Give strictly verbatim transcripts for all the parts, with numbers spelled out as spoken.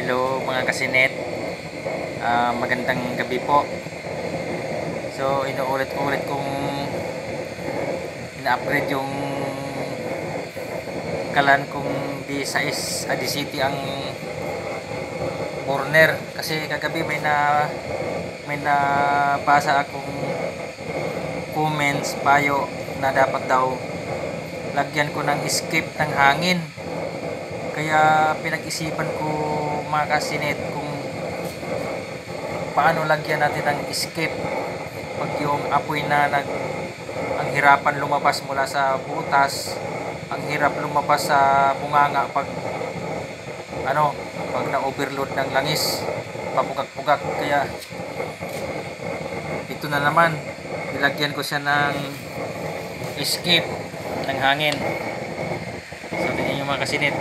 Hello mga kasinet, uh, magandang gabi po. So inuulit-ulit kong ina-upgrade yung kalan kong D six A D City ang burner, kasi kagabi may na may nabasa akong comments, payo na dapat daw lagyan ko ng escape ng hangin. Kaya pinag-isipan ko mga kasinet kung paano lagyan natin ng escape pag yung apoy na nag ang hirapan lumabas mula sa butas, ang hirap lumabas sa bunganga pag ano pag na-overload ng langis, papugak-pugak. Kaya ito na naman, nilagyan ko siya ng escape ng hangin. So tingnan nyo mga kasinit,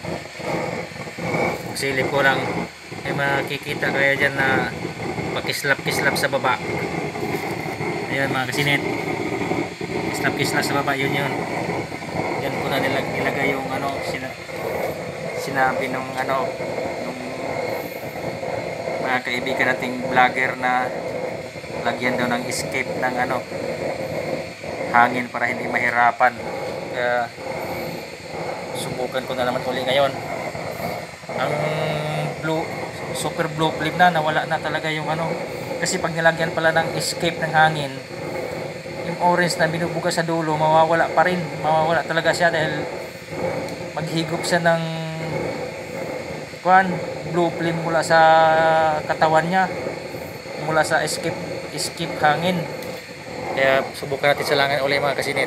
silip ko lang ay makikita kaya dyan na pakislap-kislap sa baba. Ayun mga kasinit, kislap-kislap sa baba, yun yun yan ko na nilag nilagay yung ano sina sinabi nung ano nung mga kaibigan nating vlogger na lagyan daw ng escape ng ano hangin para hindi mahirapan. Kaya subukan ko na naman uli ngayon. Ang blue, super blue flame na, nawala na talaga yung ano, kasi pag nilagyan pala ng escape ng hangin, yung orange na binubuga sa dulo mawawala pa rin, mawawala talaga siya dahil maghigop siya ng kuan, blue flame mula sa katawan niya, mula sa escape escape hangin. Kaya subukan natin sa langan ulit mga kasinit.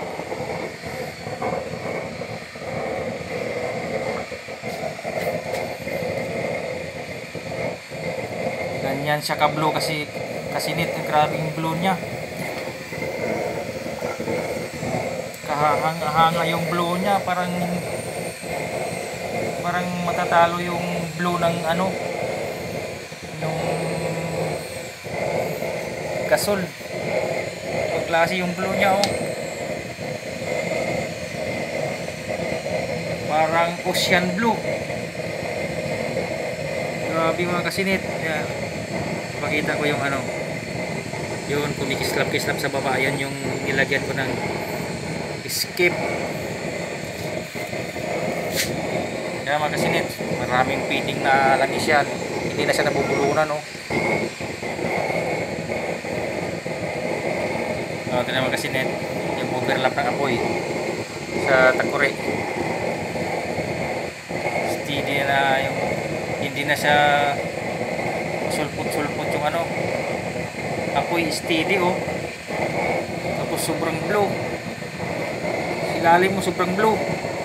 Ganyan siya ka-blue kasi kasinit, grabe yung blue niya. Kahanga-hanga yung blue niya, parang parang matatalo yung blue ng ano, yung gasol. Yung klase yung blue niya, oh. Parang ocean blue. Grabe mga kasinit. Yeah. Pakita ko yung ano, yun kumikislap-kislap sa baba, yan yung nilagyan ko ng escape. Kaya mga kasinit, maraming fitting na langis yan, hindi na siya nabubulunan, no? So ito na mga kasinit, yung overlap ng apoy sa takure, steady na yung, hindi na siya sulpot-sulpot yung ano, apoy steady, oh. Tapos sobrang blue, ilalim mo sobrang blue.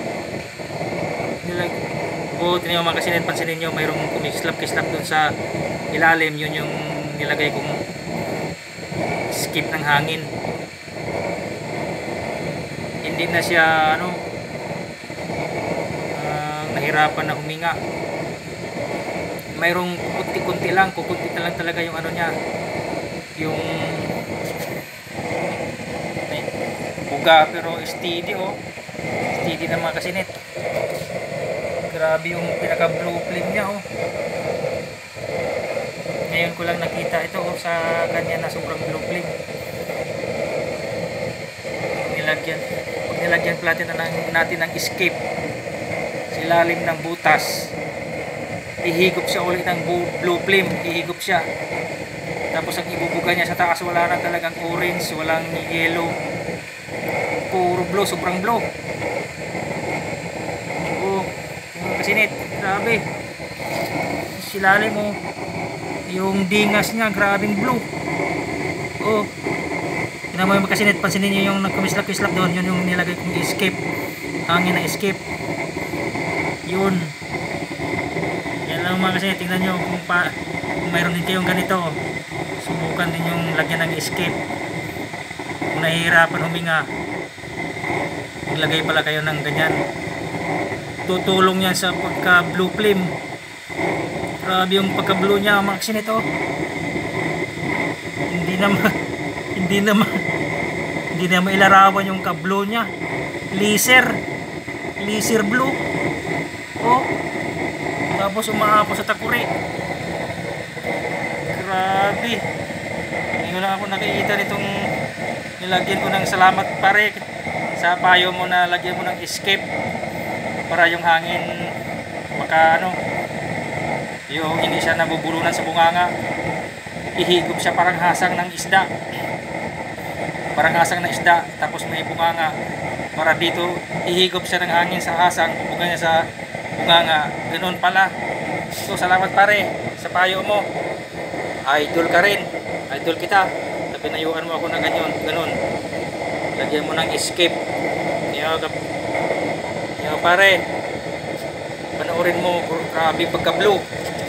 Nilag oh, tinayo mga kasinit, pansinin nyo, mayroong kumislap-kislap dun sa ilalim, yun yung nilagay kong skip ng hangin. Hindi na siya ano, uh, nahirapan na huminga. Mayroong kunti-kunti lang, kukunti na lang talaga yung ano niya, yung may buga, pero steady, oh. Steady na mga kasinit. Grabe yung pinaka blue flame niya, oh. Ngayon ko lang nakita ito, oh, sa kanya na sobrang blue flame. Nilagyan, pag nilagyan natin ng, natin ng escape sa ilalim ng butas, ihigop siya ulit ng blue flame, ihigop siya. Tapos ang ibubuga niya sa taas, wala na talagang orange, walang yellow, puro blue, sobrang blue. Oh, mga kasinit, grabe. Silalim mo, yung dingas niya, grabing blue. Oh, tingnan mo yung mga kasinit, pansinin niyo yung nagkumislap-kislap doon, yun yung nilagay kong escape, hangin na escape. Yun. Yan lang mga kasinit, tingnan nyo kung, pa, kung mayroon din kayong ganito, subukan din yung lagyan ng escape. Kung nahihirapan huminga, maglagay pala kayo ng ganyan, tutulong yan sa pagka blue flame. Grabe yung pagka blue nya mga kasinit, oh. Hindi naman hindi naman hindi naman ilarawan yung ka blue nya, laser laser blue, oh. Tapos umaapos sa takuri. Grabe. Ngayon lang ako nakikita nitong nilagyan ko ng salamat pare sa payo mo na lagyan mo ng escape para yung hangin maka ano yung hindi siya nabubulunan sa bunganga. Ihigop siya parang hasang ng isda. Parang hasang ng isda tapos may bunganga. Para dito ihigop siya ng hangin sa hasang, buga niya sa bunganga. Ganoon pala. So salamat pare sa payo mo. Idol ka rin. Idol kita. Pinayuan mo ako na ganyan, ganun. Lagyan mo ng escape. Kaya, kaya pare, panoorin mo, grabe pagka-blue.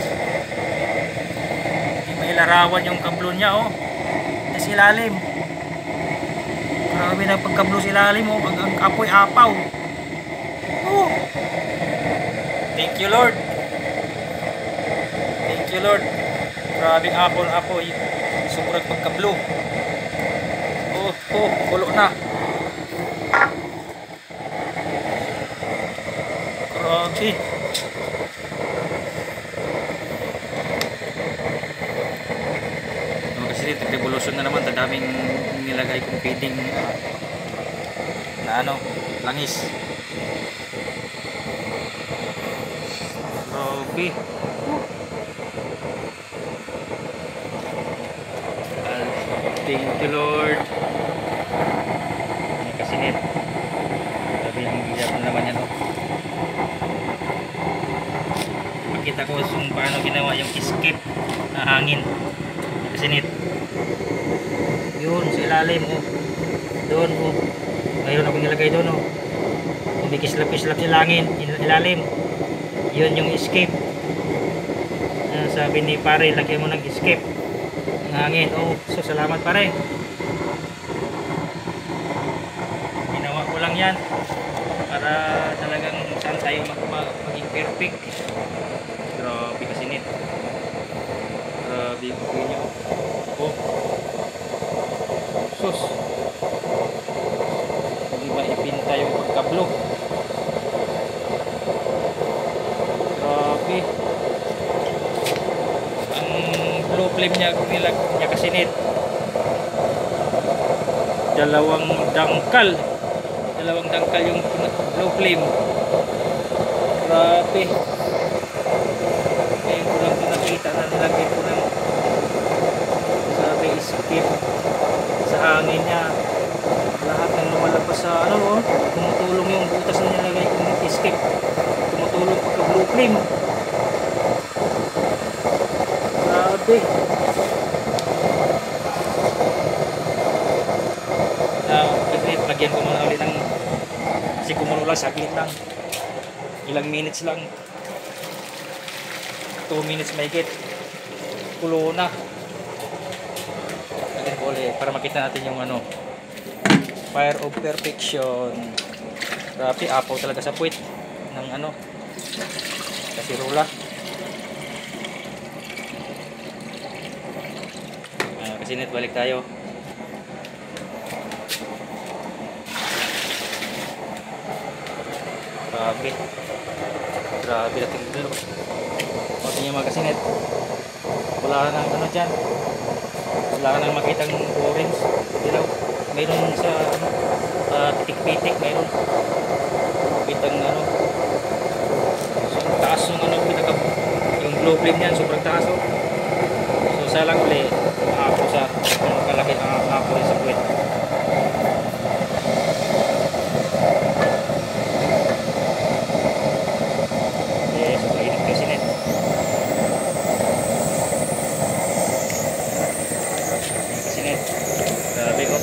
Hindi may larawan yung kablo niya, oh. Sa ilalim. Grabe na pagka-blue sa ilalim, oh. Ang, ang apoy apaw. Oh. Thank you, Lord. Thank you, Lord. Grabe apple apoy. Sobrang pagka-blue. Oh, oh, kulo na. Grabe. No, kasi dito revolution na naman, daming nilagay kong feeding uh, na ano, langis. Grabe. Thank you, Lord. May kasinit. Sabi yung bigyan mo naman yan, oh. Makita ko kung paano ginawa yung escape na hangin. May kasinit. Yun, sa ilalim, oh. Doon, oh. Mayroon akong nilagay doon, oh. Hindi kislap-kislap sa langin, ilalim. Yun yung escape. Uh, sabi ni pare, lagyan mo ng escape. Hangin. Oh, so salamat pare. Ginawa ko lang yan para talagang saan tayo mag mag maging perfect. Grabe kasi nit. Grabe yung okay nyo. Oh. Sus. Hindi ba ipinta yung pagkablo? Grabe. Blue flame niya, nilag niya kasinit. Dalawang dangkal. Dalawang dangkal yung blue flame. Grabe. Ngayon ko lang nakita na nilagay ko ng sabi escape sa hangin niya. Lahat ng lumalabas sa ano, oh, tumutulong yung butas na nilagay ko ng escape. Tumutulong pagka blue flame. Grabe. Now, kasi lagyan ko muna ulit ng kasi kumulo lang, saglit lang. Ilang minutes lang. two minutes may get. Kulo na. Lagyan ko ulit para makita natin yung ano. Fire of perfection. Grabe, apaw talaga sa puwit ng ano. Kasi rula. Kasinit, balik tayo. Grabe. Grabe natin dito. O tingnan mga kasinit. Wala nang ano dyan. Wala ka nang makitang orange. Dilaw. Mayroon sa ano, uh, pitik-pitik. Mayroon. Makitang ano. So, taas yung ano. Pinaka, yung blue flame niyan. Sobrang taas. Oh. So sa lang ulit. Ako sa ano kalaki ang ako rin sa puwet. Eh, super init kasi net. Kasi net. Grabe ko.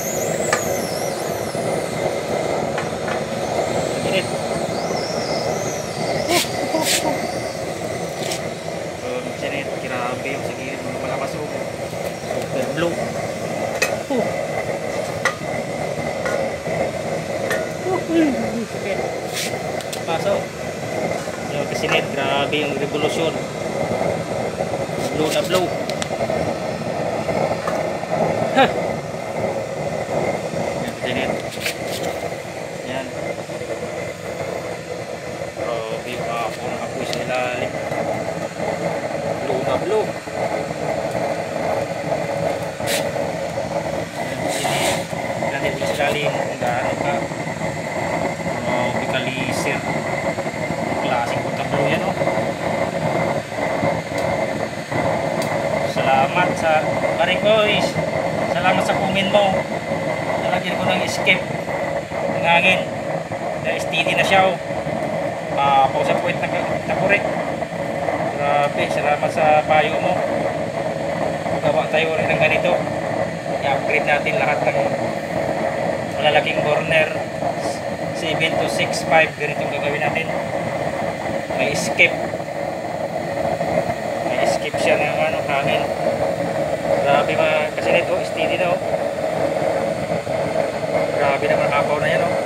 Init. So, kasi net. Grabe yung sa gilid mga palapasok. Super blue. Oh. Oh, sakit. Pasok. Yung kasinit, grabe yung revolusyon. Blue na blue. Ha. Yan kasinit. Yan. Grabe yung apoy sa ilalim. blue. Ayan, sini natin ulit ilalim kung gaano ka oh, bikalisir klaseng puta blue yan oh. Salamat sa pare guys, salamat sa comment mo. Nalagyan ko ng escape ng hangin na steady na siya oh. Uh, pausa point na nakurek. Grabe, salamat sa payo mo. Gawa tayo rin ng ganito. I-upgrade natin lahat ng malalaking burner seven to six five. Ganitong gagawin natin. May escape. May escape siya ng ano, hangin. Grabe mga kasinit oh, steady na oh. Grabe naman kapaw na yan oh.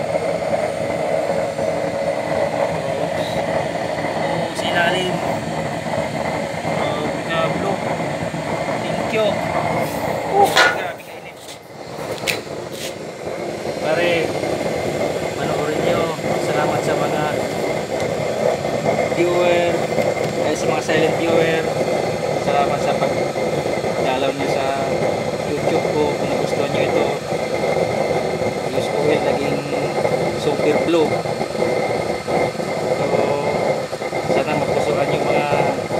Ilalim uh, uh, blue. Thank you. Uh, grabe kainit. Pare, panoorin nyo. Salamat sa mga viewer, eh, sa mga silent viewer. Salamat sa pag-dalaw nyo sa YouTube ko. Kung nagustuhan nyo ito, use oil naging super blue. Sana mapusuan yung mga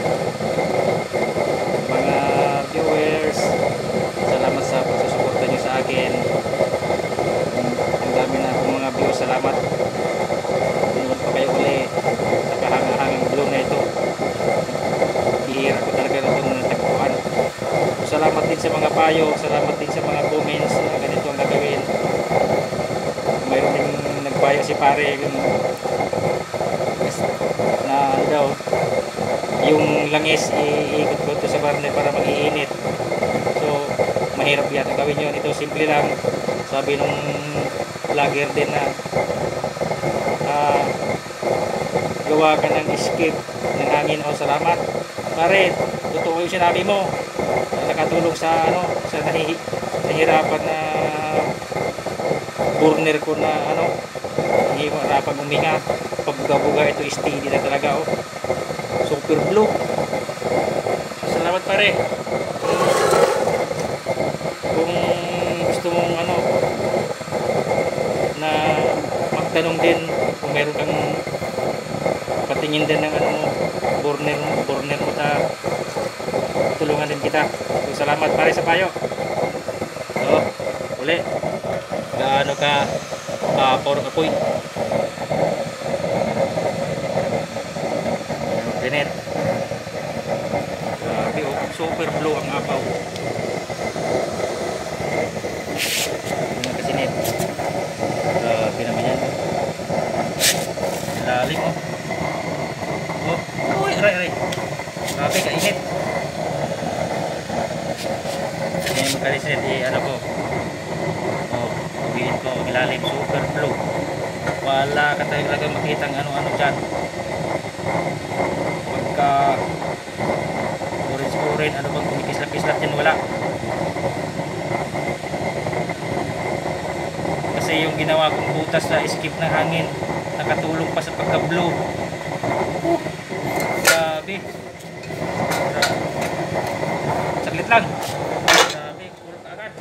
mga viewers. Salamat sa pagsusuporta nyo sa akin. Ang dami na akong mga views. Salamat. Inuwan pa kayo uli sa kahanga-hangang blue na ito. Bihira ko talaga na itong natagpuan. Salamat din sa mga payo. Salamat din sa mga comments na ganito ang gagawin. Mayroon din nagpayo si pare yung na ano daw, yung langis iikot ko ito sa barne para mag-iinit. So mahirap yata gawin yun. Ito simple lang. Sabi nung vlogger din na uh, gawa ka ng escape ng hangin. O salamat pare, totoo yung sinabi mo. Nakatulong sa ano, sa nahi, nahirapan na burner ko na ano, nahihirapan uminga. Pagbuga-buga ito steady na talaga oh. Super blue. Salamat pare. Kung gusto mong ano na magtanong din, kung meron kang patingin din ng ano burner mo, burner mo ta, tulungan din kita. So, salamat pare sa payo. So, uli. Gaano ka uh, puro apoy. Ganit. Grabe oh, super blue ang apaw. Mga kasinit. Grabe naman yan. Lalim oh. Oh, uy, aray, aray. Grabe kainit. Ngayon mga kasinit, eh, ano ko. Oh, ubihin ko, ilalim, super blue. Wala ka talaga makitang ano-ano dyan. Pagka orange-orange, ano bang kumikislap-kislap yan, wala. Kasi yung ginawa kong butas na escape ng hangin, nakatulong pa sa pagka-blue. Uh, grabe. Saglit lang. Grabe, kulot agad.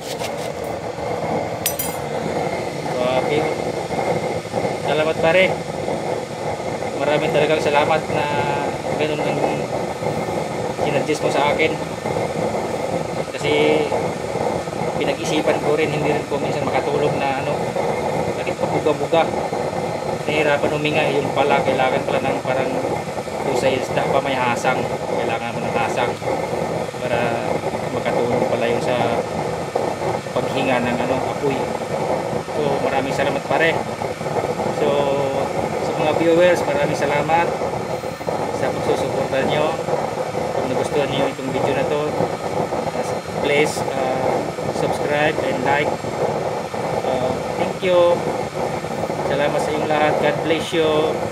Grabe. Salamat pare. Maraming talagang salamat na ganun ang sinadjust mo sa akin. Kasi pinag-isipan ko rin, hindi rin ko minsan makatulog na ano, bakit pabuga-buga. Nahirapan huminga, yung pala kailangan pala ng parang kusay isda pa may hasang. Kailangan mo ng hasang para makatulong pala yung sa paghinga ng ano, apoy. So maraming salamat pare. So sa mga viewers, maraming salamat sa pagsusuporta nyo. Kung nagustuhan nyo itong video na to, please uh, subscribe and like. Uh, thank you. Salamat sa inyong lahat. God bless you.